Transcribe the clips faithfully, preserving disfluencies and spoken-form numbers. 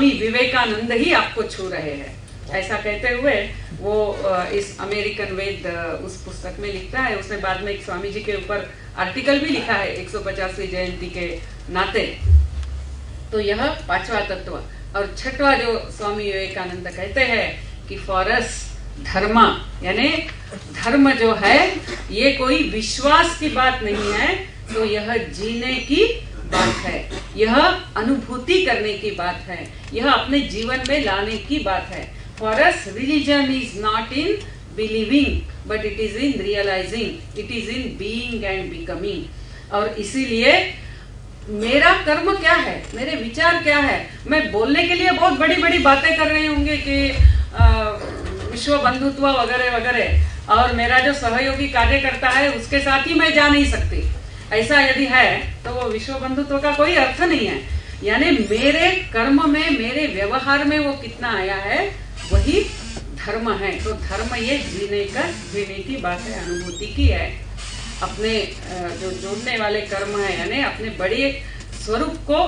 स्वामी विवेकानंद ही आपको छू रहे हैं। ऐसा कहते हुए वो इस अमेरिकन वेद उस पुस्तक में लिखता है। उसने बाद में एक स्वामी जी के ऊपर आर्टिकल भी लिखा है एक सौ पचासवीं जयंती के नाते। तो यह पांचवा तत्व। और छठवा जो स्वामी विवेकानंद कहते हैं कि फॉर अस धर्म, यानी धर्म जो है ये कोई विश्वास की बात नहीं है, तो यह जीने की बात है, यह अनुभूति करने की बात है, यह अपने जीवन में लाने की बात है। For us religion is not in believing but it is in realising, it is in being and becoming. और इसीलिए मेरा कर्म क्या है, मेरे विचार क्या है। मैं बोलने के लिए बहुत बड़ी बड़ी बातें कर रहे होंगे कि विश्व बंधुत्व वगैरह वगैरह, और मेरा जो सहयोगी कार्य करता है उसके साथ ही मैं जा नहीं सकती, ऐसा यदि है तो वो विश्व बंधुत्व का कोई अर्थ नहीं है। यानी मेरे कर्म में, मेरे व्यवहार में वो कितना आया है वही धर्म है। तो धर्म ये जीने का, जीने की बात है, अनुभूति की है। अपने जो जोड़ने वाले कर्म है, यानी अपने बड़े स्वरूप को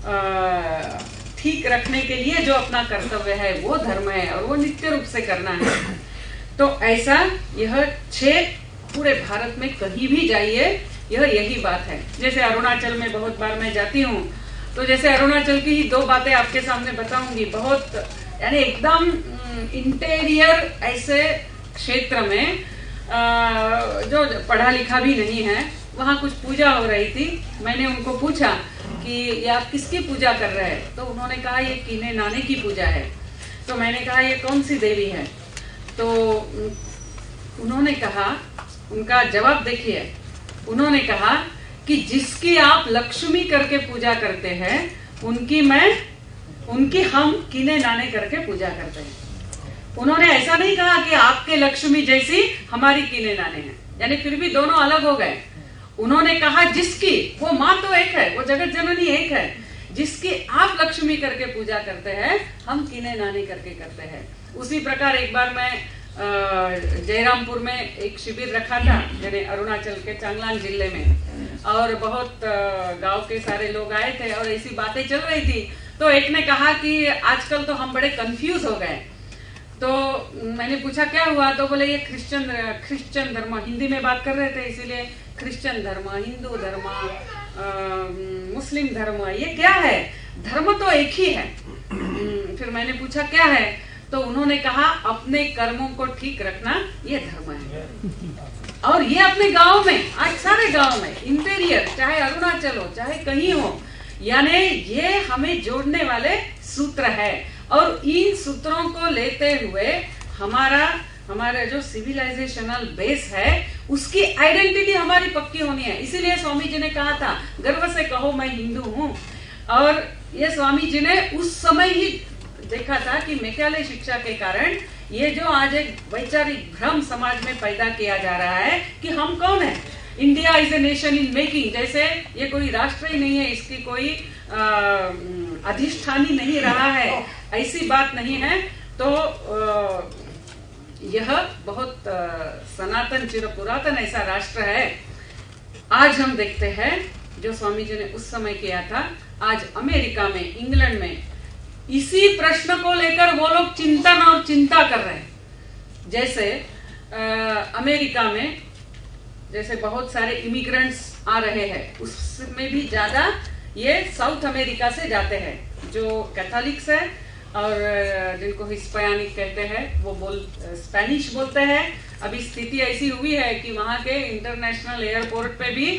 ठीक रखने के लिए जो अपना कर्तव्य है वो धर्म है, और वो नित्य रूप से करना है। तो ऐसा यह छह पूरे भारत में कहीं भी जाइए यह यही बात है। जैसे अरुणाचल में बहुत बार मैं जाती हूँ, तो जैसे अरुणाचल की ही दो बातें आपके सामने बताऊंगी। बहुत यानी एकदम इंटीरियर ऐसे क्षेत्र में जो पढ़ा लिखा भी नहीं है, वहाँ कुछ पूजा हो रही थी। मैंने उनको पूछा कि ये आप किसकी पूजा कर रहे हैं, तो उन्होंने कहा ये कीने नाने की पूजा है। तो मैंने कहा ये कौन सी देवी है, तो उन्होंने कहा, उनका जवाब देखिए, उन्होंने कहा कि जिसकी आप लक्ष्मी करके पूजा करते हैं उनकी मैं उनकी हम कीने नाने करके पूजा करते हैं। उन्होंने ऐसा नहीं कहा कि आपके लक्ष्मी जैसी हमारी कीने नाने हैं, यानी फिर भी दोनों अलग हो गए। उन्होंने कहा जिसकी, वो माँ तो एक है, वो जगत जननी एक है, जिसकी आप लक्ष्मी करके पूजा करते हैं हम कीने नाने करके करते हैं। उसी प्रकार एक बार मैं जयरामपुर में एक शिविर रखा था, यानी अरुणाचल के चांगलांग जिले में, और बहुत गांव के सारे लोग आए थे और ऐसी बातें चल रही थी। तो एक ने कहा कि आजकल तो हम बड़े कंफ्यूज हो गए। तो मैंने पूछा क्या हुआ, तो बोले ये क्रिश्चियन क्रिश्चियन धर्म, हिंदी में बात कर रहे थे इसीलिए क्रिश्चियन धर्म, हिंदू धर्म, मुस्लिम धर्म, ये क्या है, धर्म तो एक ही है। फिर मैंने पूछा क्या है, तो उन्होंने कहा अपने कर्मों को ठीक रखना ये धर्म है। और ये अपने गांव में, आज सारे गांव में, इंटीरियर चाहे अरुणाचल हो चाहे कहीं हो, यानी ये हमें जोड़ने वाले सूत्र है। और इन सूत्रों को लेते हुए हमारा हमारा जो सिविलाइजेशनल बेस है उसकी आइडेंटिटी हमारी पक्की होनी है। इसीलिए स्वामी जी ने कहा था गर्व से कहो मैं हिंदू हूँ। और ये स्वामी जी ने उस समय ही देखा था कि मैकाले शिक्षा के कारण ये जो आज एक वैचारिक भ्रम समाज में पैदा किया जा रहा है कि हम कौन है, India is a nation in making, जैसे ये कोई राष्ट्र ही नहीं है, इसकी कोई अधिष्ठानी नहीं रहा है, ऐसी बात नहीं है। तो आ, यह बहुत आ, सनातन चिर पुरातन ऐसा राष्ट्र है। आज हम देखते हैं जो स्वामी जी ने उस समय किया था, आज अमेरिका में, इंग्लैंड में इसी प्रश्न को लेकर वो लोग चिंतन और चिंता कर रहे हैं। जैसे आ, अमेरिका में जैसे बहुत सारे इमिग्रेंट्स आ रहे हैं, उसमें भी ज्यादा ये साउथ अमेरिका से जाते हैं, जो कैथोलिक्स है और जिनको हिस्पैनिक कहते हैं, वो बोल स्पेनिश बोलते हैं। अभी स्थिति ऐसी हुई है कि वहाँ के इंटरनेशनल एयरपोर्ट पे भी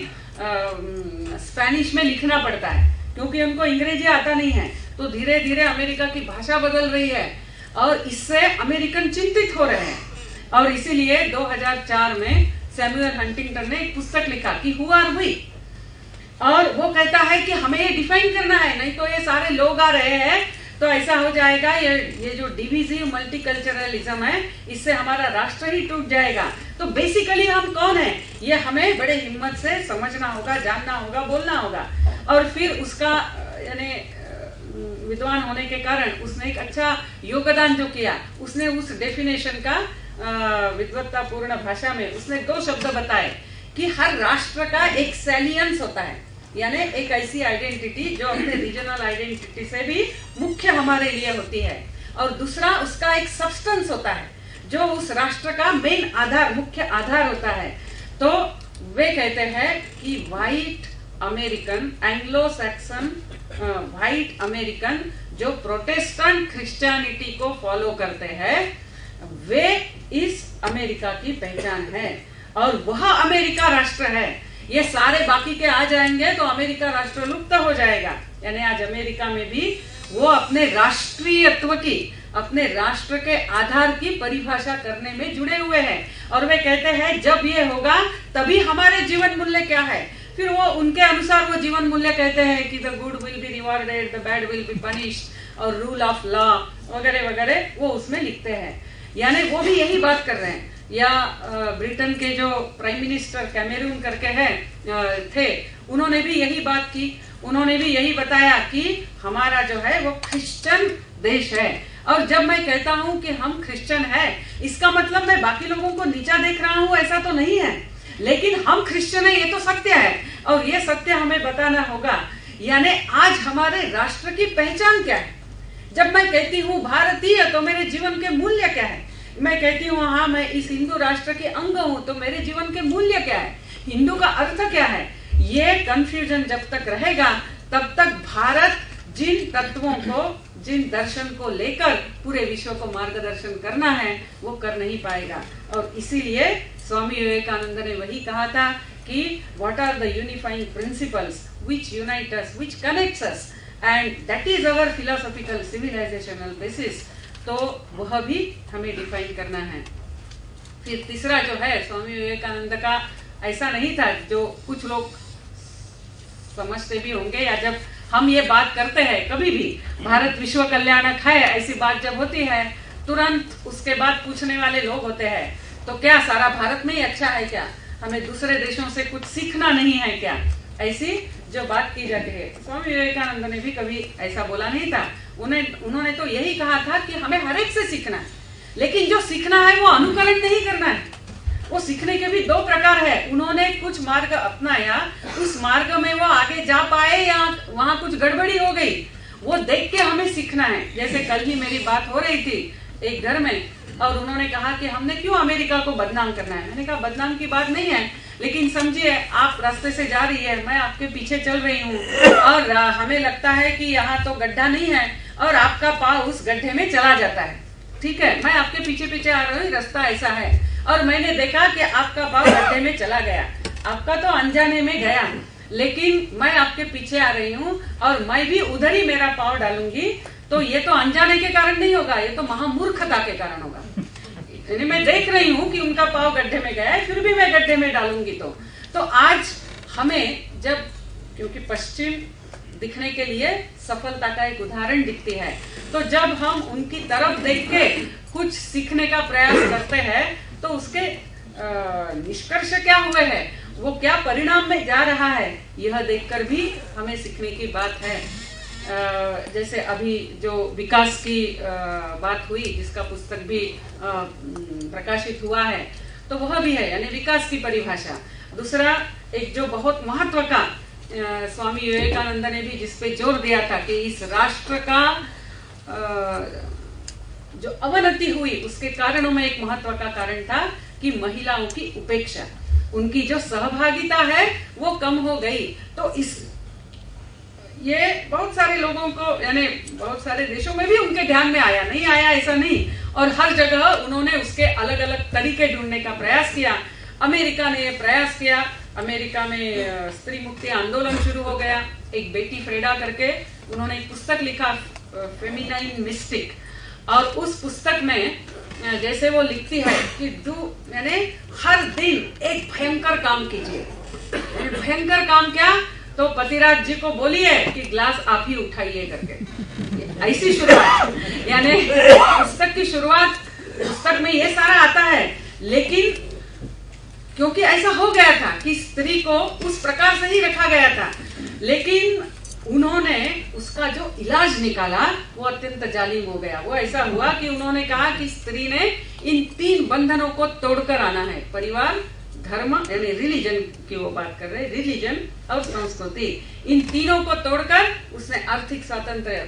स्पेनिश में लिखना पड़ता है, क्योंकि उनको अंग्रेजी आता नहीं है। तो धीरे धीरे अमेरिका की भाषा बदल रही है और इससे अमेरिकन चिंतित हो रहे हैं। और इसीलिए दो हज़ार चार में सैमुअल हंटिंगटन ने एक पुस्तक लिखा कि हु आर वी, और वो कहता है कि हमें ये डिफाइन करना है, नहीं तो ये सारे लोग आ रहे हैं तो ऐसा हो जाएगा, ये ये जो डिविजिव मल्टीकल्चरलिज्म है इससे हमारा राष्ट्र ही टूट जाएगा। तो बेसिकली हम कौन है ये हमें बड़े हिम्मत से समझना होगा, जानना होगा, बोलना होगा। और फिर उसका यानी विद्वान होने के कारण उसने एक अच्छा योगदान जो किया, उसने उस डेफिनेशन का विद्वत्तापूर्ण भाषा में उसने दो शब्द बताए कि हर राष्ट्र का एक सैलियंस होता है, यानी एक ऐसी आइडेंटिटी जो अपने रीजनल आइडेंटिटी से भी मुख्य हमारे लिए होती है, और दूसरा उसका एक सब्सटेंस होता है जो उस राष्ट्र का मेन आधार, मुख्य आधार होता है। तो वे कहते हैं कि white American, Anglo Saxon white American जो प्रोटेस्टेंट क्रिश्चियनिटी को फॉलो करते हैं, वे इस अमेरिका की पहचान है, और वह अमेरिका राष्ट्र है। ये सारे बाकी के आ जाएंगे तो अमेरिका राष्ट्र लुप्त हो जाएगा। यानी आज अमेरिका में भी वो अपने राष्ट्रीयत्व की, अपने राष्ट्र के आधार की परिभाषा करने में जुड़े हुए हैं, और वे कहते हैं जब ये होगा तभी हमारे जीवन मूल्य क्या है। फिर वो उनके अनुसार वो जीवन मूल्य कहते हैं कि the good will be rewarded, the bad will be punished, और रूल ऑफ लॉ वगैरह वगैरह वो उसमें लिखते हैं। यानी वो भी यही बात कर रहे हैं। या ब्रिटेन के जो प्राइम मिनिस्टर कैमरून करके हैं थे, उन्होंने भी यही बात की। उन्होंने भी यही बताया कि हमारा जो है वो क्रिश्चियन देश है। और जब मैं कहता हूं कि हम क्रिश्चियन है, इसका मतलब मैं बाकी लोगों को नीचा देख रहा हूं, ऐसा तो नहीं है, लेकिन हम क्रिश्चियन है ये तो सत्य है, और ये सत्य हमें बताना होगा। यानी आज हमारे राष्ट्र की पहचान क्या है। जब मैं कहती हूँ भारतीय तो मेरे जीवन के मूल्य क्या है। मैं कहती हूँ हाँ मैं इस हिंदू राष्ट्र के अंग हूँ तो मेरे जीवन के मूल्य क्या है, हिंदू का अर्थ क्या है। ये कंफ्यूजन जब तक रहेगा तब तक भारत जिन तत्वों को, जिन दर्शन को लेकर पूरे विश्व को मार्गदर्शन करना है वो कर नहीं पाएगा। और इसीलिए स्वामी विवेकानंद ने वही कहा था कि what are the unifying principles which unite us, which connects us, and that is our philosophical civilizational basis. तो वह भी हमें डिफाइन करना है। फिर तीसरा जो है स्वामी विवेकानंद का ऐसा नहीं था जो कुछ लोग समझते भी होंगे, या जब हम ये बात करते हैं कभी भी भारत विश्व कल्याणक है ऐसी बात जब होती है, तुरंत उसके बाद पूछने वाले लोग होते हैं तो क्या सारा भारत में ही अच्छा है क्या, हमें दूसरे देशों से कुछ सीखना नहीं है क्या, ऐसी जो बात की जाती है। स्वामी विवेकानंद ने भी कभी ऐसा बोला नहीं था। उन्हें उन्होंने तो यही कहा था कि हमें हर एक से सीखना है, लेकिन जो सीखना है वो अनुकरण नहीं करना है। वो सीखने के भी दो प्रकार है। उन्होंने कुछ मार्ग अपनाया, उस मार्ग में वो आगे जा पाए या वहां कुछ गड़बड़ी हो गई, वो देख के हमें सीखना है। जैसे कल ही मेरी बात हो रही थी एक घर में, और उन्होंने कहा कि हमने क्यों अमेरिका को बदनाम करना है। मैंने कहा बदनाम की बात नहीं है, लेकिन समझिए आप रास्ते से जा रही है, मैं आपके पीछे चल रही हूँ, और हमें लगता है कि यहाँ तो गड्ढा नहीं है, और आपका पाँव उस गड्ढे में चला जाता है। ठीक है, मैं आपके पीछे पीछे आ रही हूँ, रास्ता ऐसा है, और मैंने देखा कि आपका पाँव गड्ढे में चला गया, आपका तो अनजाने में गया, लेकिन मैं आपके पीछे आ रही हूँ और मैं भी उधर ही मेरा पाँव डालूंगी, तो ये तो अनजाने के कारण नहीं होगा, ये तो महामूर्खता के कारण होगा। यानी मैं देख रही हूँ कि उनका पाँव गड्ढे में गया है, फिर भी मैं गड्ढे में डालूंगी। तो तो आज हमें जब, क्योंकि पश्चिम दिखने के लिए सफलता का एक उदाहरण दिखती है, तो जब हम उनकी तरफ देख के कुछ सीखने का प्रयास करते हैं तो उसके निष्कर्ष क्या हुए हैं, वो क्या परिणाम में जा रहा है, यह देखकर भी हमें सीखने की बात है। जैसे अभी जो विकास की बात हुई, जिसका पुस्तक भी प्रकाशित हुआ है, तो वह भी है, यानी विकास की परिभाषा। दूसरा एक जो बहुत महत्व का स्वामी विवेकानंद ने भी जिस पे जोर दिया था कि इस राष्ट्र का जो अवनति हुई उसके कारणों में एक महत्व का कारण था कि महिलाओं की उपेक्षा, उनकी जो सहभागिता है वो कम हो गई। तो इस ये बहुत सारे लोगों को, यानी बहुत सारे देशों में भी उनके ध्यान में आया, नहीं आया ऐसा नहीं, और हर जगह उन्होंने उसके अलग अलग तरीके ढूंढने का प्रयास किया। अमेरिका ने ये प्रयास किया, अमेरिका में स्त्री मुक्ति आंदोलन शुरू हो गया। एक बेटी फ्रेडा करके उन्होंने एक पुस्तक लिखा, फेमिनाइन मिस्टिक, और उस पुस्तक में जैसे वो लिखती है कि डू, यानी हर दिन एक भयंकर काम कीजिए। भयंकर काम क्या, तो पतिराज जी को बोलिए कि ग्लास आप ही उठाइए करके, ऐसी शुरुआत। यानी पुस्तक की शुरुआत, पुस्तक में ये सारा आता है, लेकिन क्योंकि ऐसा हो गया था कि स्त्री को उस प्रकार से ही रखा गया था, लेकिन उन्होंने उसका जो इलाज निकाला वो अत्यंत जालिम हो गया। वो ऐसा हुआ कि उन्होंने कहा कि स्त्री ने इन तीन बंधनों को तोड़कर आना है, परिवार, धर्म यानी रिलीजन की वो बात कर रहे हैं, रिलीजन और संस्कृति, इन तीनों को तोड़कर उसने आर्थिक स्वातंत्र्य,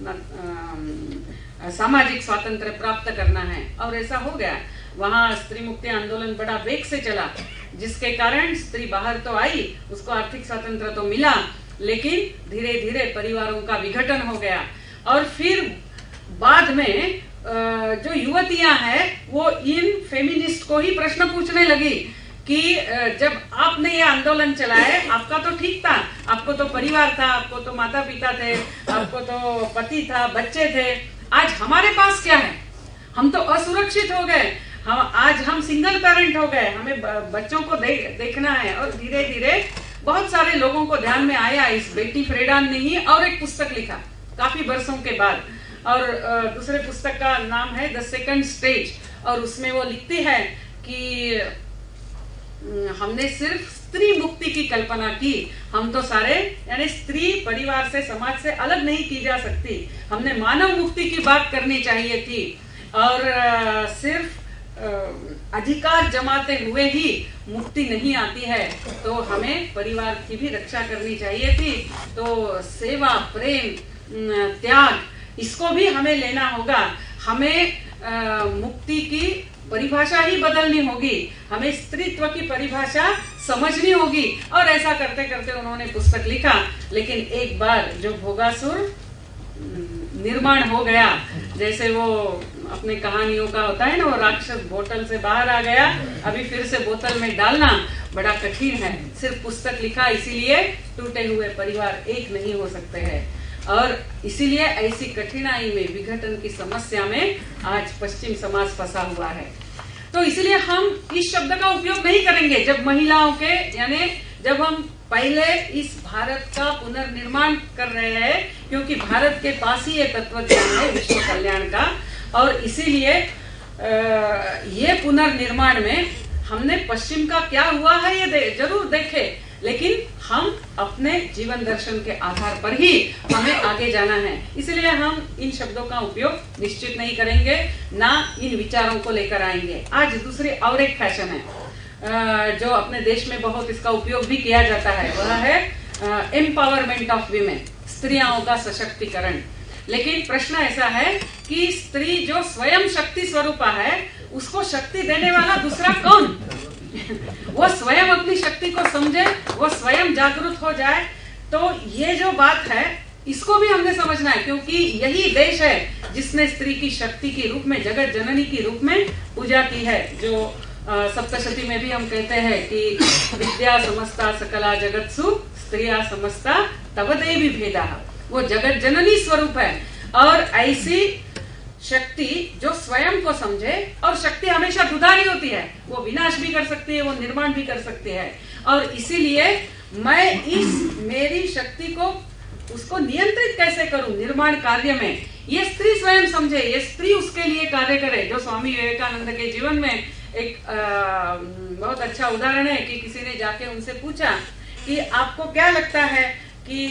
अपना सामाजिक स्वातंत्र्य प्राप्त करना है। और ऐसा हो गया। वहाँ स्त्री मुक्ति आंदोलन बड़ा वेग से चला, जिसके कारण स्त्री बाहर तो आई, उसको आर्थिक स्वातंत्र्य तो मिला, लेकिन धीरे धीरे परिवारों का विघटन हो गया। और फिर बाद में जो युवतियां हैं वो इन फेमिनिस्ट को ही प्रश्न पूछने लगी कि जब आपने ये आंदोलन चलाए, आपका तो ठीक था, आपको तो परिवार था, आपको तो माता पिता थे, आपको तो पति था, बच्चे थे, आज हमारे पास क्या है? हम तो असुरक्षित हो गए, हम आज हम सिंगल पेरेंट हो गए, हमें बच्चों को दे, देखना है। और धीरे धीरे बहुत सारे लोगों को ध्यान में आया, इस बेटी फ्रेडान ने ही और एक पुस्तक लिखा काफी वर्षों के बाद, और दूसरे पुस्तक का नाम है द सेकंड स्टेज। और उसमें वो लिखती है कि हमने सिर्फ स्त्री मुक्ति की कल्पना की, हम तो सारे यानी स्त्री परिवार से, समाज से अलग नहीं की जा सकती, हमने मानव मुक्ति की बात करनी चाहिए थी। और सिर्फ अधिकार जमाते हुए ही मुक्ति नहीं आती है, तो हमें परिवार की भी रक्षा करनी चाहिए थी। तो सेवा, प्रेम, त्याग, इसको भी हमें लेना होगा। हमें आ, मुक्ति की परिभाषा ही बदलनी होगी, हमें स्त्रीत्व की परिभाषा समझनी होगी। और ऐसा करते करते उन्होंने पुस्तक लिखा। लेकिन एक बार जो भोगासुर निर्माण हो गया, जैसे वो अपने कहानियों का होता है ना, वो राक्षस बोतल से बाहर आ गया, अभी फिर से बोतल में डालना बड़ा कठिन है। सिर्फ पुस्तक लिखा, इसीलिए टूटे हुए परिवार एक नहीं हो सकते हैं। और इसीलिए ऐसी कठिनाई में, विघटन की समस्या में आज पश्चिम समाज फंसा हुआ है। तो इसीलिए हम इस शब्द का उपयोग नहीं करेंगे जब महिलाओं के, यानी जब हम पहले इस भारत का पुनर्निर्माण कर रहे हैं, क्योंकि भारत के पास ही ये तत्व ज्ञान है विश्व कल्याण का। और इसीलिए ये पुनर्निर्माण में हमने पश्चिम का क्या हुआ है ये दे, जरूर देखे, लेकिन हम अपने जीवन दर्शन के आधार पर ही हमें आगे जाना है। इसलिए हम इन शब्दों का उपयोग निश्चित नहीं करेंगे, ना इन विचारों को लेकर आएंगे। आज दूसरी और एक फैशन है जो अपने देश में बहुत इसका उपयोग भी किया जाता है, वह है एम्पावरमेंट ऑफ वीमेन, स्त्रियों का सशक्तिकरण। लेकिन प्रश्न ऐसा है कि स्त्री जो स्वयं शक्ति स्वरूपा है, उसको शक्ति देने वाला दूसरा कौन? वो स्वयं अपनी शक्ति को समझे, वो स्वयं जागरूक हो जाए। तो ये जो बात है, इसको भी हमने समझना है, क्योंकि यही देश है जिसने स्त्री की शक्ति के रूप में, जगत जननी के रूप में पूजा की है। जो सप्तशती में भी हम कहते हैं कि विद्या समस्ता सकला जगत्सु स्त्रिया समस्ता तव देवी भेदा, वो जगत जननी स्वरूप है। और ऐसी शक्ति जो स्वयं को समझे, और शक्ति हमेशा दुधारी होती है, वो विनाश भी कर सकती है, वो निर्माण भी कर सकती है। और इसीलिए मैं इस मेरी शक्ति को, उसको नियंत्रित कैसे करूं निर्माण कार्य में, ये स्त्री स्वयं समझे, ये स्त्री उसके लिए कार्य करे। जो स्वामी विवेकानंद के जीवन में एक आ, बहुत अच्छा उदाहरण है कि किसी ने जाके उनसे पूछा कि आपको क्या लगता है कि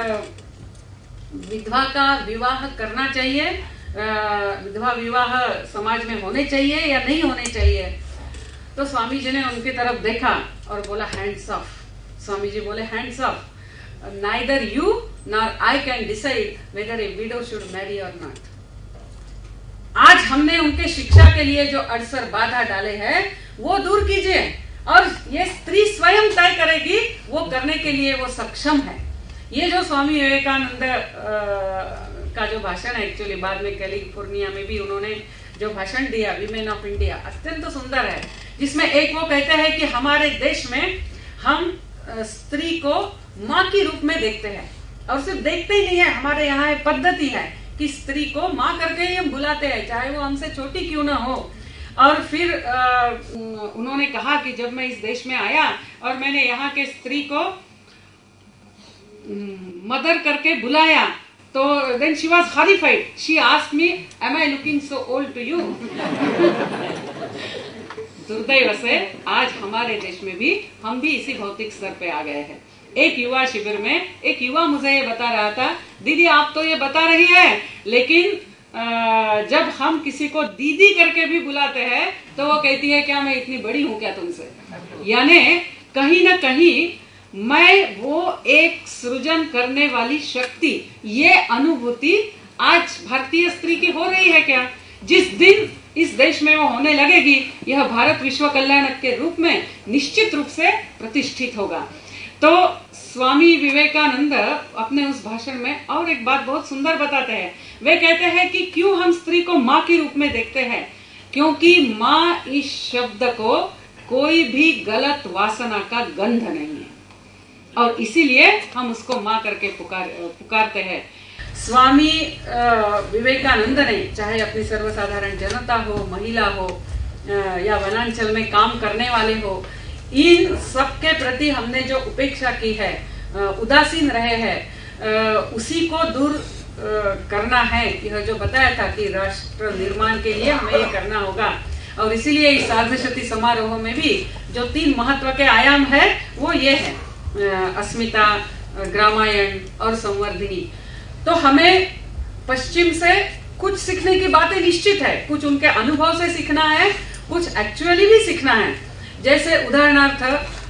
विधवा का विवाह करना चाहिए, विधवा विवाह समाज में होने चाहिए या नहीं होने चाहिए? तो स्वामी जी ने उनकी तरफ देखा और बोला हैंड्स ऑफ। स्वामी जी बोले hands off, neither you nor I can decide whether a widow should marry or not. आज हमने उनके शिक्षा के लिए जो अड़सर बाधा डाले हैं वो दूर कीजिए, और ये स्त्री स्वयं तय करेगी, वो करने के लिए वो सक्षम है। ये जो स्वामी विवेकानंद का जो भाषण है, एक्चुअली बाद में कैलिफोर्निया में भी उन्होंने जो भाषण दिया वीमेन ऑफ इंडिया, अत्यंत तो सुंदर है। जिसमें एक वो कहते हैं कि हमारे देश में हम स्त्री को माँ के रूप में देखते हैं, और सिर्फ देखते ही नहीं है, हमारे यहाँ एक पद्धति है कि स्त्री को माँ करके ही हम बुलाते हैं, चाहे वो हमसे छोटी क्यों ना हो। और फिर आ, उन्होंने कहा कि जब मैं इस देश में आया और मैंने यहाँ के स्त्री को मदर करके बुलाया, तो then she was horrified. She asked me, "Am I looking so old to you?" दुर्दैव से आज हमारे देश में भी हम भी इसी भौतिक स्तर पे आ गए हैं। एक युवा शिविर में एक युवा मुझे ये बता रहा था, दीदी आप तो ये बता रही है, लेकिन जब हम किसी को दीदी करके भी बुलाते हैं तो वो कहती है क्या मैं इतनी बड़ी हूं क्या तुमसे। यानी कहीं ना कहीं मैं वो एक सृजन करने वाली शक्ति, ये अनुभूति आज भारतीय स्त्री की हो रही है क्या। जिस दिन इस देश में वो होने लगेगी, यह भारत विश्व कल्याणक के रूप में निश्चित रूप से प्रतिष्ठित होगा। तो स्वामी विवेकानंद अपने उस भाषण में और एक बात बहुत सुंदर बताते हैं। वे कहते हैं कि क्यों हम स्त्री को माँ के रूप में देखते हैं, क्योंकि माँ इस शब्द को कोई भी गलत वासना का गंध नहीं है और इसीलिए हम उसको माँ करके पुकार पुकारते हैं। स्वामी विवेकानंद ने चाहे अपनी सर्वसाधारण जनता हो, महिला हो या वनांचल में काम करने वाले हो, इन सबके प्रति हमने जो उपेक्षा की है, उदासीन रहे हैं, उसी को दूर करना है। यह जो बताया था कि राष्ट्र निर्माण के लिए हमें ये करना होगा और इसीलिए इस सार्धशती समारोह में भी जो तीन महत्व के आयाम है वो ये है, अस्मिता, ग्रामायण और संवर्धिनी। तो हमें पश्चिम से कुछ सीखने की बातें निश्चित है, कुछ उनके अनुभव से सीखना है, कुछ एक्चुअली भी सीखना है। जैसे उदाहरणार्थ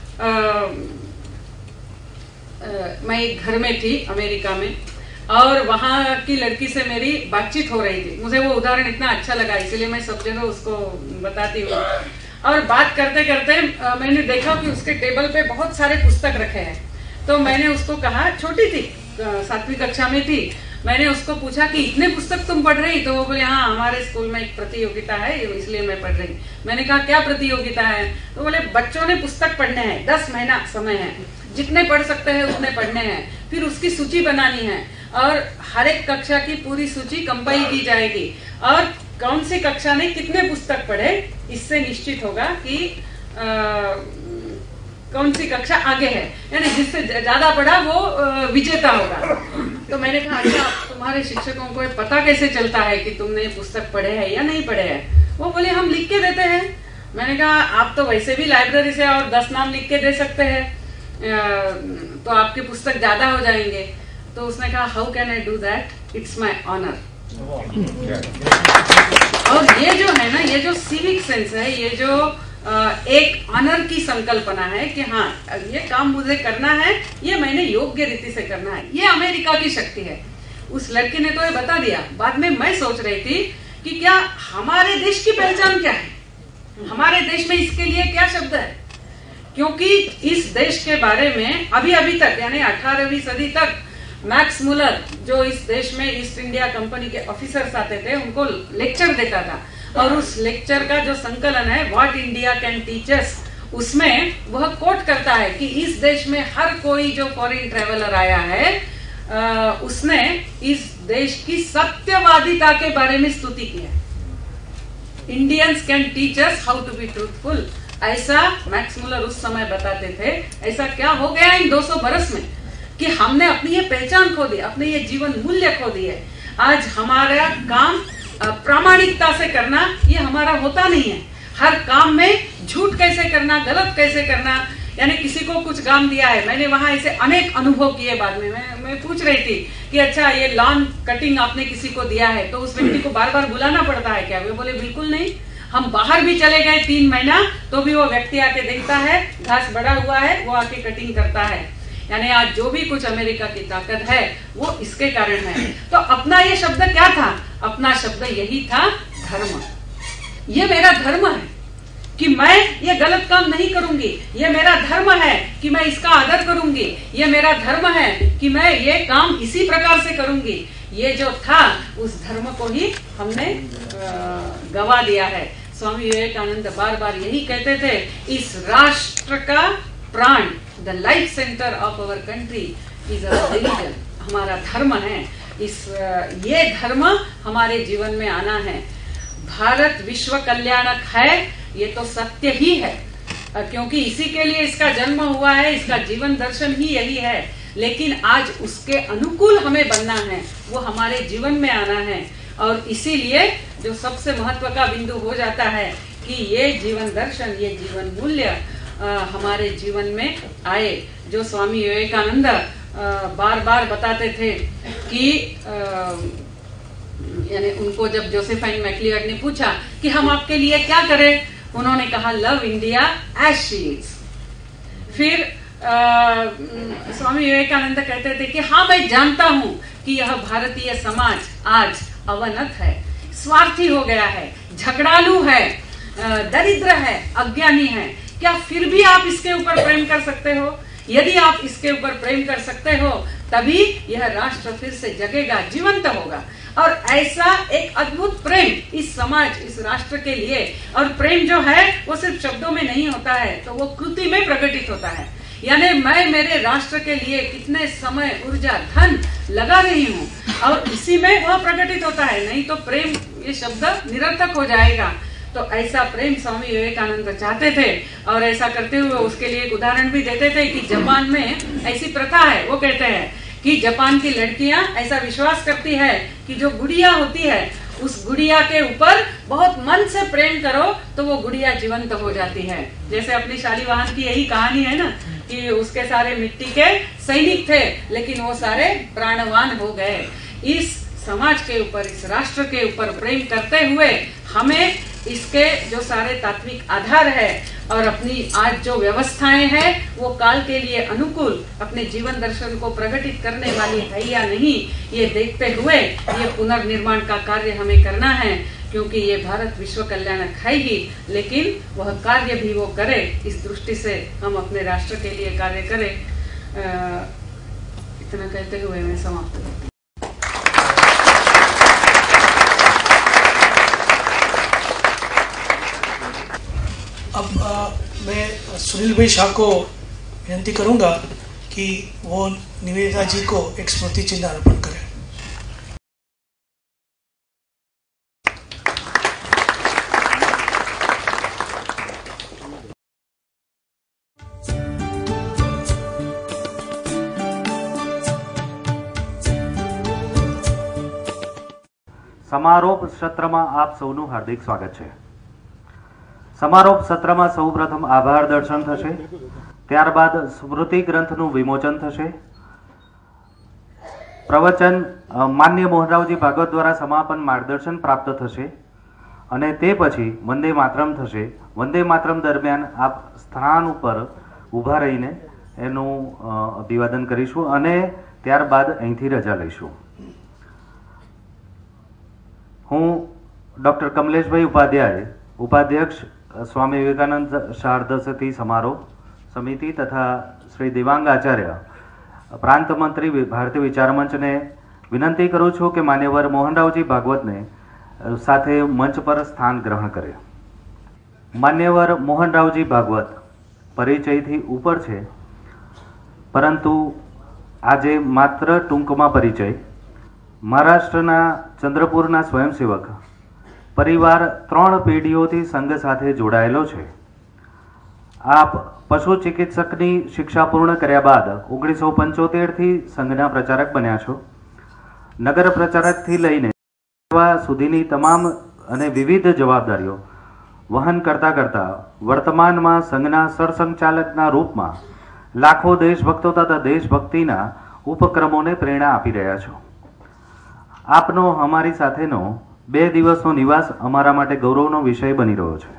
मैं एक घर में थी अमेरिका में और वहां की लड़की से मेरी बातचीत हो रही थी। मुझे वो उदाहरण इतना अच्छा लगा इसलिए मैं सब जगह उसको बताती हूँ। और बात करते करते मैंने देखा कि उसके टेबल पे बहुत सारे पुस्तक रखे हैं। तो मैंने उसको कहा, छोटी थी, सातवीं कक्षा में थी, मैंने उसको पूछा कि इतने पुस्तक तुम पढ़ रही? तो वो बोले हाँ, हमारे स्कूल में एक प्रतियोगिता है इसलिए मैं पढ़ रही। मैंने कहा क्या प्रतियोगिता है? तो बोले बच्चों ने पुस्तक पढ़ने हैं, दस महीना समय है, जितने पढ़ सकते हैं उतने पढ़ने हैं, फिर उसकी सूची बनानी है और हर एक कक्षा की पूरी सूची कंपाइल की जाएगी और कौन सी कक्षा ने कितने पुस्तक पढ़े इससे निश्चित होगा कि आ, कौन सी कक्षा आगे है, यानी जिससे ज्यादा पढ़ा वो विजेता होगा। तो मैंने कहा अच्छा, तुम्हारे शिक्षकों को पता कैसे चलता है कि तुमने पुस्तक पढ़े हैं या नहीं पढ़े हैं? वो बोले हम लिख के देते हैं। मैंने कहा आप तो वैसे भी लाइब्रेरी से और दस नाम लिख के दे सकते हैं, तो आपके पुस्तक ज्यादा हो जाएंगे। तो उसने कहा how can I do that, it's my honour. और ये जो है ना, ये जो सिविक सेंस है, ये जो एक ऑनर की संकल्पना है कि हाँ ये काम मुझे करना है, ये मैंने योग्य रीति से करना है, ये अमेरिका की शक्ति है। उस लड़की ने तो ये बता दिया। बाद में मैं सोच रही थी कि क्या हमारे देश की पहचान क्या है, हमारे देश में इसके लिए क्या शब्द है, क्योंकि इस देश के बारे में अभी अभी तक यानी अठारहवीं सदी तक मैक्स मुलर जो इस देश में ईस्ट इंडिया कंपनी के ऑफिसर्स आते थे उनको लेक्चर देता था और उस लेक्चर का जो संकलन है what India can teach us, उसमें वह कोट करता है कि इस देश में हर कोई जो फॉरेन ट्रेवलर आया है आ, उसने इस देश की सत्यवादिता के बारे में स्तुति की है। Indians can teach us how to be truthful, ऐसा मैक्स मुलर उस समय बताते थे। ऐसा क्या हो गया इन दो सौ बरस में कि हमने अपनी ये पहचान खो दी, अपने ये जीवन मूल्य खो दिए। आज हमारा काम प्रामाणिकता से करना ये हमारा होता नहीं है। हर काम में झूठ कैसे करना, गलत कैसे करना, यानी किसी को कुछ काम दिया है, मैंने वहां ऐसे अनेक अनुभव किए। बाद में मैं, मैं पूछ रही थी कि अच्छा ये लॉन कटिंग आपने किसी को दिया है तो उस व्यक्ति को बार बार बुलाना पड़ता है क्या? वे बोले बिल्कुल नहीं, हम बाहर भी चले गए तीन महीना तो भी वो व्यक्ति आके देखता है घास बड़ा हुआ है, वो आके कटिंग करता है। यानी आज जो भी कुछ अमेरिका की ताकत है वो इसके कारण है। तो अपना ये शब्द क्या था? अपना शब्द यही था धर्म। ये मेरा धर्म है कि मैं ये गलत काम नहीं करूंगी, ये मेरा धर्म है कि मैं इसका आदर करूंगी, ये मेरा धर्म है कि मैं ये काम इसी प्रकार से करूंगी। ये जो था उस धर्म को ही हमने गवा दिया है। स्वामी विवेकानंद बार बार यही कहते थे, इस राष्ट्र का प्राण, the life centre of our country is our religion, हमारा धर्म है। इस ये धर्म हमारे जीवन में आना है। भारत विश्व कल्याणक है, ये तो सत्य ही है, क्योंकि इसी के लिए इसका जन्म हुआ है, इसका जीवन दर्शन ही यही है। लेकिन आज उसके अनुकूल हमें बनना है, वो हमारे जीवन में आना है। और इसीलिए जो सबसे महत्व का बिंदु हो जाता है कि ये जीवन दर्शन, ये जीवन मूल्य आ, हमारे जीवन में आए। जो स्वामी विवेकानंद आ, बार बार बताते थे कि आ, यानी उनको जब जोसेफाइन मैक्लियड ने पूछा कि हम आपके लिए क्या करें, उन्होंने कहा love India as she is. फिर आ, स्वामी विवेकानंद कहते थे कि हाँ मैं जानता हूं कि यह भारतीय समाज आज अवनत है, स्वार्थी हो गया है, झगड़ालू है, दरिद्र है, अज्ञानी है, क्या फिर भी आप इसके ऊपर प्रेम कर सकते हो? यदि आप इसके ऊपर प्रेम कर सकते हो तभी यह राष्ट्र फिर से जगेगा, जीवंत होगा। और ऐसा एक अद्भुत प्रेम इस समाज, इस राष्ट्र के लिए, और प्रेम जो है वो सिर्फ शब्दों में नहीं होता है, तो वो कृति में प्रकटित होता है। यानी मैं मेरे राष्ट्र के लिए कितने समय, ऊर्जा, धन लगा रही हूँ और इसी में वह प्रकटित होता है, नहीं तो प्रेम ये शब्द निरर्थक हो जाएगा। तो ऐसा प्रेम स्वामी विवेकानंद चाहते थे और ऐसा करते हुए उसके लिए एक उदाहरण भी देते थे कि जापान में ऐसी प्रथा है, वो कहते हैं कि जापान की लड़कियां ऐसा विश्वास करती है कि जो गुड़िया होती है उस गुड़िया के ऊपर बहुत मन से प्रेम करो तो वो गुड़िया जीवंत हो जाती है। जैसे अपनी शालीवाहन की यही कहानी है ना कि उसके सारे मिट्टी के सैनिक थे लेकिन वो सारे प्राणवान हो गए। इस समाज के ऊपर, इस राष्ट्र के ऊपर प्रेम करते हुए हमें इसके जो सारे तात्विक आधार है और अपनी आज जो व्यवस्थाएं हैं वो काल के लिए अनुकूल अपने जीवन दर्शन को प्रकटित करने वाली है या नहीं, ये देखते हुए ये पुनर्निर्माण का कार्य हमें करना है, क्योंकि ये भारत विश्व कल्याणक है ही, लेकिन वह कार्य भी वो करे, इस दृष्टि से हम अपने राष्ट्र के लिए कार्य करें। आ, इतना कहते हुए मैं समाप्त करती हूँ। अब आ, मैं सुनील भाई शाह को विनती करूंगा कि वो निवेदिता जी को एक स्मृति चिन्ह अर्पण करें। સમારોપ સત્રમાં આપ સૌનું હાર્દિક સ્વાગત છે। સમારોપ સત્રમાં સૌ પ્રથમ આભાર દર્શન થશે, ત્યારબાદ સ્મૃતિ ગ્રંથનું વિમોચન થશે। પ્રવચન માન્ય મોહનરાવજી ભાગવત દ્વારા સમાપન માર્ગદર્શન પ્રાપ્ત થશે અને તે પછી વંદે માતરમ થશે। વંદે માતરમ દરમિયાન આપ સ્થાન ઉપર ઊભા રહીને એનું અભિવાદન કરીશું અને ત્યારબાદ અહીંથી રજા લઈશું। હું ડૉક્ટર કમલેશભાઈ ઉપાધ્યાય, ઉપાધ્યક્ષ स्वामी विवेकानंद शारदशती समारोह समिति तथा श्री दिवांग आचार्य प्रांत मंत्री भारतीय विचार मंच ने विनंती करूँ छूँ कि मान्यवर मोहनरावजी भागवत ने साथे मंच पर स्थान ग्रहण करे। मान्यवर मोहनरावजी भागवत परिचय थी ऊपर है, परंतु आजे मात्र टूंकमां परिचय। महाराष्ट्रना चंद्रपुरना स्वयंसेवक परिवार त्रण पेढ़ीओथी संघ साथे जोड़ायेलो छे। आप पशु चिकित्सकनी शिक्षा पूर्ण कर्या बाद ओगनीस सौ पंचोतेर थी संघना प्रचारक बन्या छो। नगर प्रचारक थी लईने सुधीनी तमाम अने विविध जवाबदारीओ वहन करता करता वर्तमान में संघना सरसंचालकना रूप में लाखों देशभक्तों तथा देशभक्तिना उपक्रमों ने प्रेरणा आपी रह्या छो। आपनो हमारी साथेनो बे दिवसनो निवास अमारा माटे गौरवनो विषय बनी रह्यो छे।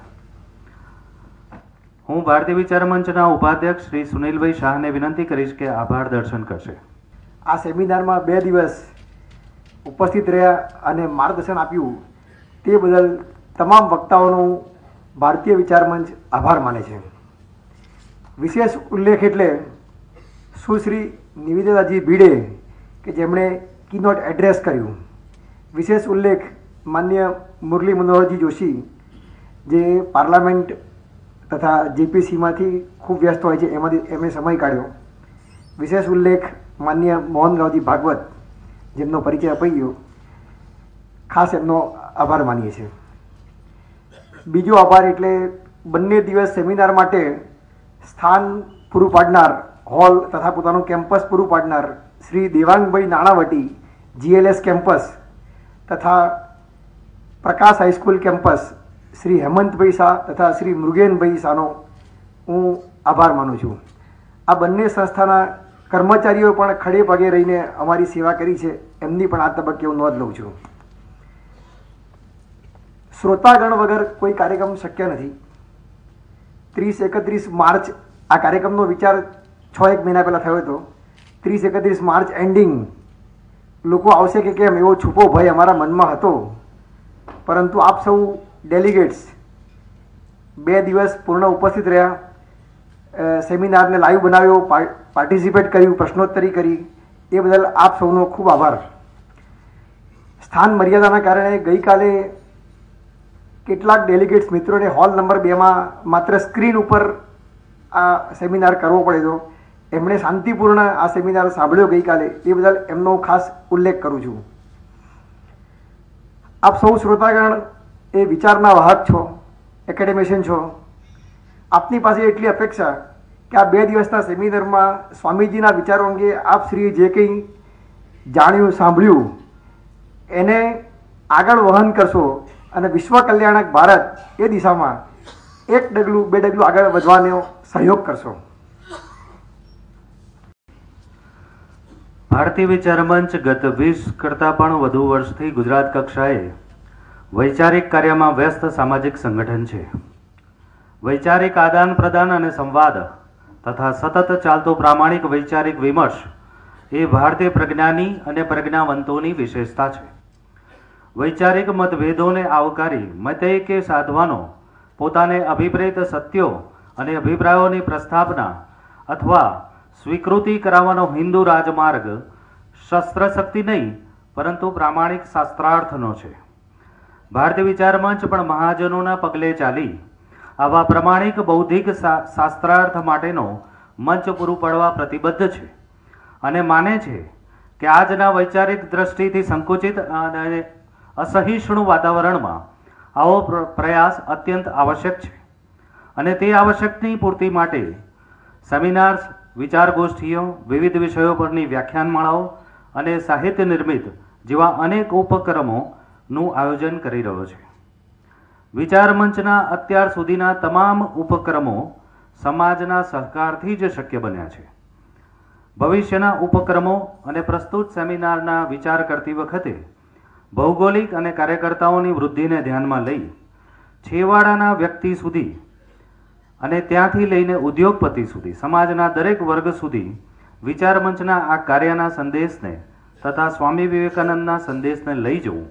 हूँ भारतीय विचार मंचना उपाध्यक्ष श्री सुनीलभाई शाह ने विनंती करीश के आभार दर्शन करशे। आ सेमिनार में बे दिवस उपस्थित रह्या अने मार्गदर्शन आप्युं ते बदल तमाम वक्ताओनो भारतीय विचार मंच आभार माने छे। विशेष उल्लेख एटले सुश्री निवेदिताजी भिडे के जेमणे कीनोट एड्रेस कर्युं। विशेष उल्लेख मान्य मुरली मनोहरजी जोशी जे पार्लामेंट तथा जेपीसी में खूब व्यस्त होय छे एमांथी एमणे समय काढ्यो। विशेष उल्लेख मान्य मोहनरावजी भागवत जेमनो परिचय अपाई गयो, खास एमनो आभार मानीए छे। बीजो आभार एटले बंने दिवस सेमिनार माटे स्थान पूरुं पाडनार हॉल तथा पोतानुं केम्पस पूरुं पाडनार श्री देवांगभाई नाणावटी जीएलएस केम्पस तथा प्रकाश हाईस्कूल केम्पस श्री हेमंत भाई शाह तथा श्री मृगेन भाई शाहनो हूँ आभार मानु छूँ। आ बंने संस्थाना कर्मचारीओ पण खड़े पगे रहीने अमारी सेवा करी छे, एमनी पण आ तबक्के हूँ नोंध लऊं छूं। શ્રોતાગણ વગર કોઈ કાર્યક્રમ શક્ય નથી. ત્રીસ એકત્રીસ માર્ચ આ કાર્યક્રમનો વિચાર છ એક મહિના પહેલાં થયો હતો. ત્રીસ એકત્રીસ માર્ચ એન્ડિંગ લોકો આવશે કે કેમ એવો છુપો ભય અમારા મનમાં હતો, પરંતુ આપ સૌ ડેલિગેટ્સ બે દિવસ પૂર્ણ ઉપસ્થિત રહ્યા, સેમિનારને લાઈવ બનાવ્યો, પાર્ટિસિપેટ કર્યું, પ્રશ્નોત્તરી કરી, એ બદલ આપ સૌનો ખૂબ આભાર. સ્થાન મર્યાદાના કારણે ગઈકાલે કેટલાક ડેલિગેટ્સ મિત્રોને હોલ નંબર બેમાં માત્ર સ્ક્રીન ઉપર આ સેમિનાર કરવો પડ્યો. એમણે શાંતિપૂર્ણ આ સેમિનાર સાંભળ્યો ગઈકાલે, એ બદલ એમનો ખાસ ઉલ્લેખ કરું છું. આપ સૌ શ્રોતાગણ એ વિચારના વાહક છો, એકેડેમિશિયન છો. આપની પાસે એટલી અપેક્ષા કે આ બે દિવસના સેમિનારમાં સ્વામીજીના વિચારો અંગે આપ શ્રીએ જે કંઈ જાણ્યું સાંભળ્યું એને આગળ વહન કરશો અને વિશ્વ કલ્યાણક ભારત એ દિશામાં એક ડગલું બે ડગલું આગળ વધવાનો સહયોગ કરશો. ભારતીય વિચાર મંચ ગત વીસ કરતાં પણ વધુ વર્ષથી ગુજરાત કક્ષાએ વૈચારિક કાર્યમાં વ્યસ્ત સામાજિક સંગઠન છે. વૈચારિક આદાન પ્રદાન અને સંવાદ તથા સતત ચાલતો પ્રામાણિક વૈચારિક વિમર્શ એ ભારતીય પ્રજ્ઞાની અને પ્રજ્ઞાવંતોની વિશેષતા છે. વૈચારિક મતભેદોને આવકારી મતૈક્ય સાધવાનો, પોતાને અભિપ્રેત સત્યો અને અભિપ્રાયોની પ્રસ્થાપના અથવા સ્વીકૃતિ કરાવવાનો હિન્દુ રાજમાર્ગ શસ્ત્ર શક્તિ નહીં પરંતુ પ્રામાણિક શાસ્ત્રાર્થનો છે. ભારતીય વિચાર મંચ પણ મહાજનોના પગલે ચાલી આવા પ્રમાણિક બૌદ્ધિક શાસ્ત્રાર્થ માટેનો મંચ પૂરું પાડવા પ્રતિબદ્ધ છે અને માને છે કે આજના વૈચારિક દ્રષ્ટિથી સંકુચિત અને અસહિષ્ણુ વાતાવરણમાં આવો પ્રયાસ અત્યંત આવશ્યક છે અને તે આવશ્યકની પૂર્તિ માટે સેમિનાર્સ, વિચાર ગોષ્ઠીઓ, વિવિધ વિષયો પરની વ્યાખ્યાનમાળાઓ અને સાહિત્ય નિર્મિત જેવા અનેક ઉપક્રમોનું આયોજન કરી રહ્યો છે. વિચાર મંચના અત્યાર સુધીના તમામ ઉપક્રમો સમાજના સહકારથી જ શક્ય બન્યા છે. ભવિષ્યના ઉપક્રમો અને પ્રસ્તુત સેમિનારના વિચાર કરતી વખતે ભૌગોલિક અને કાર્યકર્તાઓની વૃદ્ધિને ધ્યાનમાં લઈ છેવાડાના વ્યક્તિ સુધી અને ત્યાંથી લઈને ઉદ્યોગપતિ સુધી સમાજના દરેક વર્ગ સુધી વિચાર મંચના આ કાર્યના સંદેશને તથા સ્વામી વિવેકાનંદના સંદેશને લઈ જવું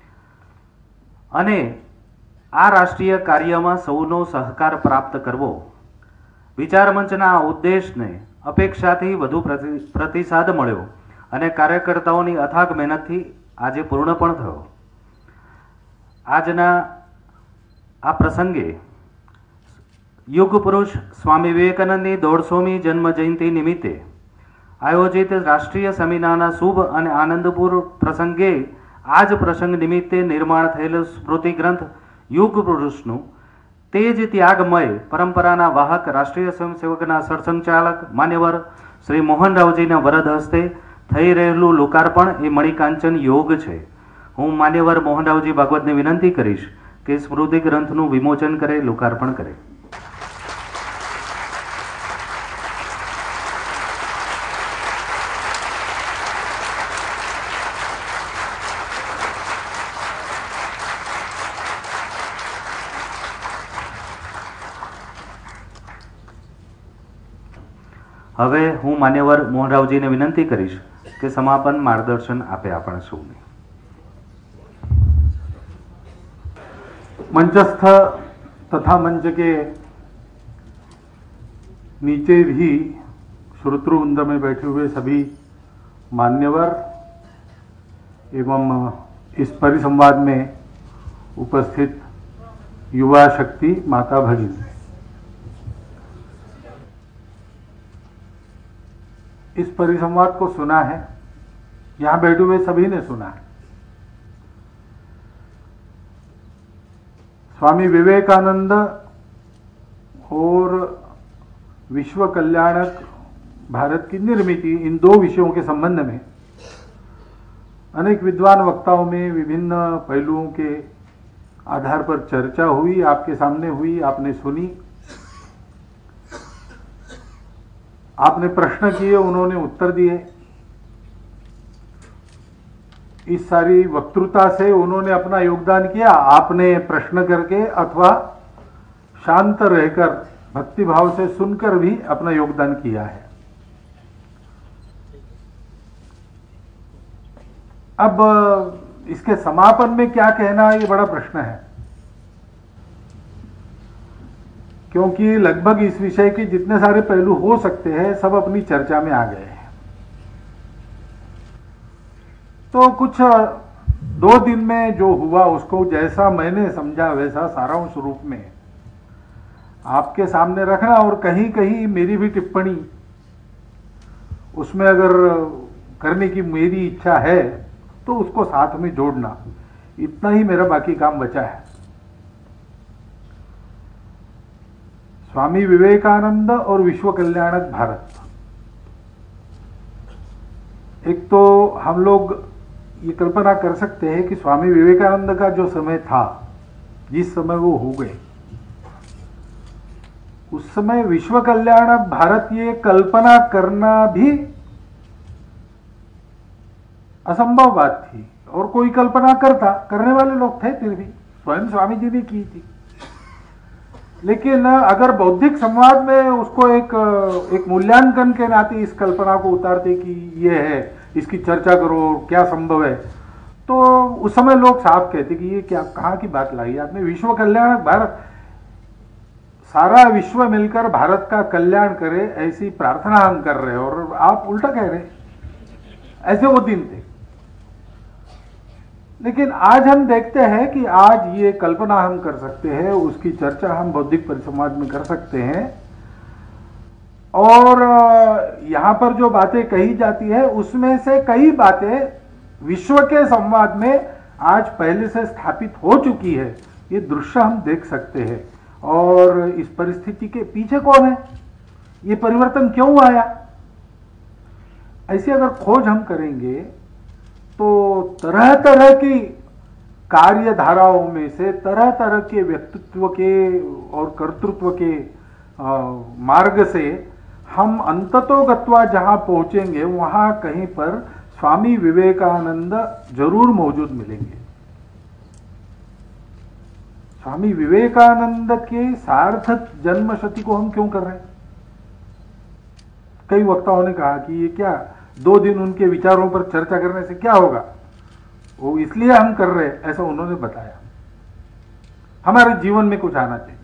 અને આ રાષ્ટ્રીય કાર્યમાં સૌનો સહકાર પ્રાપ્ત કરવો વિચાર મંચના આ ઉદ્દેશને અપેક્ષાથી વધુ પ્રતિસાદ મળ્યો અને કાર્યકર્તાઓની અથાગ મહેનતથી આજે પૂર્ણ પણ થયો. આજના આ પ્રસંગે યુગ પુરુષ સ્વામી વિવેકાનંદની દોઢસોમી જન્મ જયંતિ નિમિત્તે આયોજિત રાષ્ટ્રીય સેમિનારના શુભ અને આનંદપૂર પ્રસંગે આ જ પ્રસંગ નિમિત્તે નિર્માણ થયેલ સ્મૃતિ ગ્રંથ યુગ પુરુષનું તે જ ત્યાગમય પરંપરાના વાહક રાષ્ટ્રીય સ્વયંસેવકના સરસંચાલક માન્યવર શ્રી મોહનરાવજીના વરદ હસ્તે થઈ રહેલું લોકાર્પણ એ મણિકાંચન યોગ છે. હું માન્યવર મોહનરાવજી ભાગવતને વિનંતી કરીશ કે સ્મૃતિ ગ્રંથનું વિમોચન કરે, લોકાર્પણ કરે. હવે હું માન્યવર મોહનરાવજીને વિનંતી કરીશ કે સમાપન માર્ગદર્શન આપે આપણે સૌને. मंचस्थ तथा मंच के नीचे भी श्रोतृवृंद में बैठे हुए सभी मान्यवर एवं इस परिसंवाद में उपस्थित युवा शक्ति माता भगिनी, इस परिसंवाद को सुना है, यहाँ बैठे हुए सभी ने सुना है. स्वामी विवेकानंद और विश्व कल्याणक भारत की निर्मित, इन दो विषयों के संबंध में अनेक विद्वान वक्ताओं में विभिन्न पहलुओं के आधार पर चर्चा हुई, आपके सामने हुई, आपने सुनी, आपने प्रश्न किए, उन्होंने उत्तर दिए. इस सारी वक्तृता से उन्होंने अपना योगदान किया। आपने प्रश्न करके अथवा शांत रहकर भक्तिभाव से सुनकर भी अपना योगदान किया है। अब इसके समापन में क्या कहना, ये बड़ा प्रश्न है, क्योंकि लगभग इस विषय के जितने सारे पहलू हो सकते हैं सब अपनी चर्चा में आ गए हैं। तो कुछ दो दिन में जो हुआ उसको जैसा मैंने समझा वैसा सारांश रूप में आपके सामने रखना, और कहीं कहीं मेरी भी टिप्पणी उसमें अगर करने की मेरी इच्छा है तो उसको साथ में जोड़ना, इतना ही मेरा बाकी काम बचा है। स्वामी विवेकानंद और विश्व कल्याणक भारत, एक तो हम लोग ये कल्पना कर सकते हैं कि स्वामी विवेकानंद का जो समय था, जिस समय वो हो गए, उस समय विश्व कल्याणक भारत ये कल्पना करना भी असंभव बात थी। और कोई कल्पना करता, करने वाले लोग थे, फिर भी स्वयं स्वामी जी ने की थी। लेकिन अगर बौद्धिक संवाद में उसको एक एक मूल्यांकन के नाते इस कल्पना को उतारते कि ये है, इसकी चर्चा करो, क्या संभव है, तो उस समय लोग साफ कहते कि ये क्या, कहाँ की बात लाई आपने, विश्व कल्याणक भारत, सारा विश्व मिलकर भारत का कल्याण करे ऐसी प्रार्थना हम कर रहे हैं और आप उल्टा कह रहे। ऐसे वो दिन थे। लेकिन आज हम देखते हैं कि आज ये कल्पना हम कर सकते हैं, उसकी चर्चा हम बौद्धिक परिसंवाद में कर सकते हैं, और यहां पर जो बातें कही जाती है उसमें से कई बातें विश्व के संवाद में आज पहले से स्थापित हो चुकी है। ये दृश्य हम देख सकते हैं। और इस परिस्थिति के पीछे कौन है, ये परिवर्तन क्यों आया, ऐसी अगर खोज हम करेंगे तो तरह तरह की कार्यधाराओं में से, तरह तरह के व्यक्तित्व के और कर्तृत्व के आ, मार्ग से हम अंततोगत्वा जहां पहुंचेंगे वहां कहीं पर स्वामी विवेकानंद जरूर मौजूद मिलेंगे। स्वामी विवेकानंद के सार्थक जन्म शती को हम क्यों कर रहे हैं? कई वक्ताओं ने कहा कि ये क्या, दो दिन उनके विचारों पर चर्चा करने से क्या होगा, वो इसलिए हम कर रहे हैं, ऐसा उन्होंने बताया। हमारे जीवन में कुछ आना चाहिए।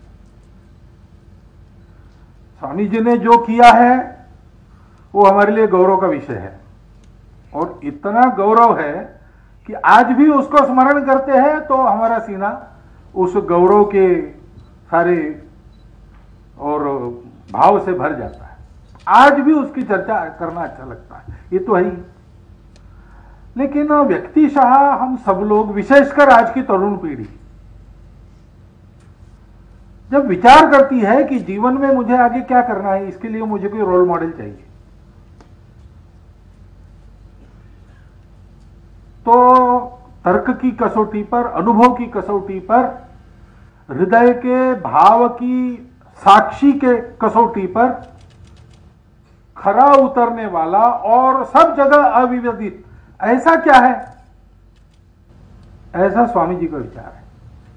स्वामी जी ने जो किया है वो हमारे लिए गौरव का विषय है, और इतना गौरव है कि आज भी उसको स्मरण करते हैं तो हमारा सीना उस गौरव के सारे और भाव से भर जाता है। आज भी उसकी चर्चा करना अच्छा लगता है, ये तो है ही। लेकिन व्यक्तिशः हम सब लोग, विशेषकर आज की तरुण पीढ़ी, जब विचार करती है कि जीवन में मुझे आगे क्या करना है, इसके लिए मुझे कोई रोल मॉडल चाहिए, तो तर्क की कसौटी पर, अनुभव की कसौटी पर, हृदय के भाव की साक्षी के कसौटी पर खरा उतरने वाला और सब जगह अविवादित ऐसा क्या है, ऐसा स्वामी जी का विचार है।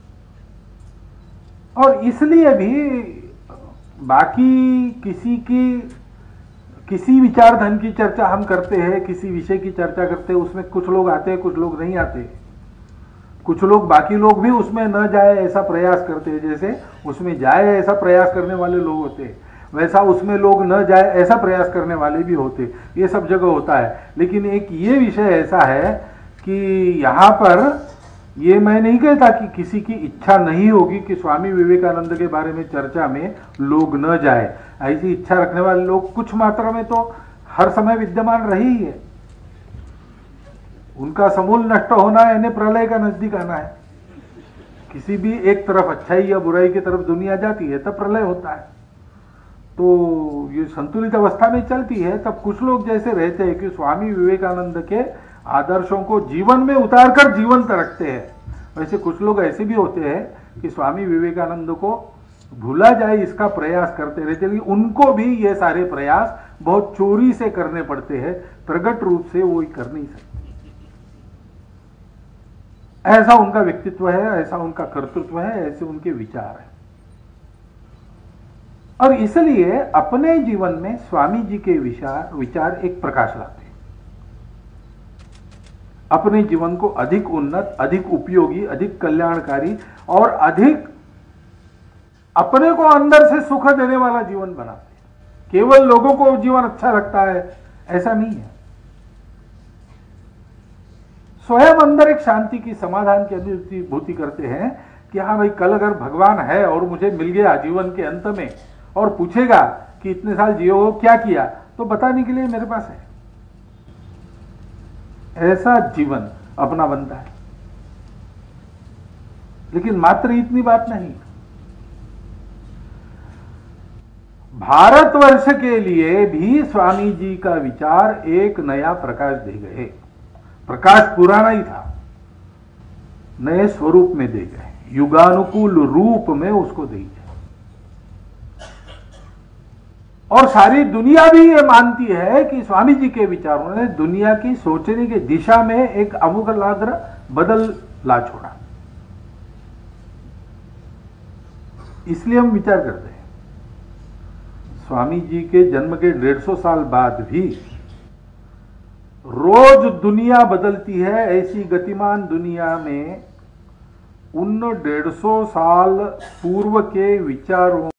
और इसलिए भी बाकी किसी की किसी विचारधन की चर्चा हम करते हैं, किसी विषय की चर्चा करते हैं, उसमें कुछ लोग आते हैं, कुछ लोग नहीं आते, कुछ लोग, बाकी लोग भी उसमें न जाए ऐसा प्रयास करते हैं, जैसे उसमें जाए ऐसा प्रयास करने वाले लोग होते हैं, वैसा उसमें लोग न जाए ऐसा प्रयास करने वाले भी होते, ये सब जगह होता है। लेकिन एक ये विषय ऐसा है कि यहाँ पर ये मैं नहीं कहता कि किसी की इच्छा नहीं होगी कि स्वामी विवेकानंद के बारे में चर्चा में लोग न जाए, ऐसी इच्छा रखने वाले लोग कुछ मात्रा में तो हर समय विद्यमान रहे ही है। उनका समूल नष्ट होना यानी प्रलय का नजदीक आना है। किसी भी एक तरफ अच्छाई या बुराई की तरफ दुनिया जाती है तब प्रलय होता है, तो ये संतुलित अवस्था में चलती है। तब कुछ लोग जैसे रहते हैं कि स्वामी विवेकानंद के आदर्शों को जीवन में उतार कर जीवंत रखते हैं, वैसे कुछ लोग ऐसे भी होते हैं कि स्वामी विवेकानंद को भूला जाए इसका प्रयास करते रहते हैं। उनको भी ये सारे प्रयास बहुत चोरी से करने पड़ते हैं, प्रकट रूप से वो कर नहीं सकते। ऐसा उनका व्यक्तित्व है, ऐसा उनका कर्तृत्व है, ऐसे उनके विचार है। और इसलिए अपने जीवन में स्वामी जी के विचार विचार एक प्रकाश लाते हैं, अपने जीवन को अधिक उन्नत, अधिक उपयोगी, अधिक कल्याणकारी और अधिक अपने को अंदर से सुख देने वाला जीवन बनाते हैं। केवल लोगों को जीवन अच्छा लगता है ऐसा नहीं है, स्वयं अंदर एक शांति की, समाधान की अनुभूति करते हैं कि हाँ भाई, कल अगर भगवान है और मुझे मिल गया जीवन के अंत में और पूछेगा कि इतने साल जियो क्या किया, तो बताने के लिए मेरे पास है। ऐसा जीवन अपना बनता है। लेकिन मात्र इतनी बात नहीं, भारतवर्ष के लिए भी स्वामी जी का विचार एक नया प्रकाश दे गए। प्रकाश पुराना ही था, नए स्वरूप में दे गए, युगानुकूल रूप में उसको दे गए। और सारी दुनिया भी ये मानती है कि स्वामी जी के विचारों ने दुनिया की सोचने की दिशा में एक आमूलाग्र बदल ला छोड़ा। इसलिए हम विचार करते हैं, स्वामी जी के जन्म के डेढ़ सौ साल बाद भी रोज दुनिया बदलती है। ऐसी गतिमान दुनिया में उन डेढ़ सौ साल पूर्व के विचारों